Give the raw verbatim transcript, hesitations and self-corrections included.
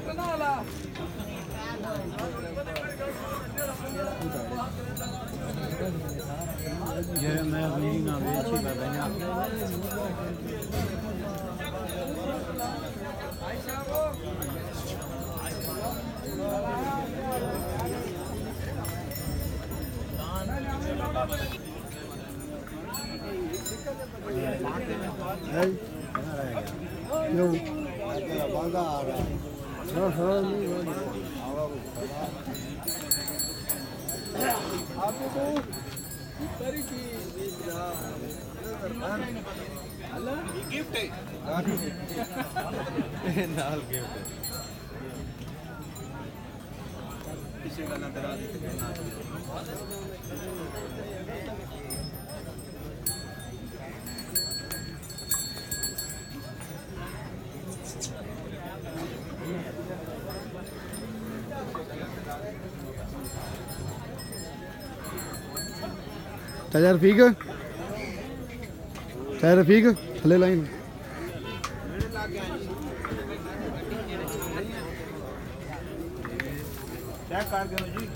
ये मैं अपनी ना बेची बाबा क्यों बांधा आ रहा है हाँ हाँ आपको गिफ्ट है नाल गिफ्ट है किसी का ना करा दे चाचा रफीक चाचा रफीक थले लाइन चेक कर दो जी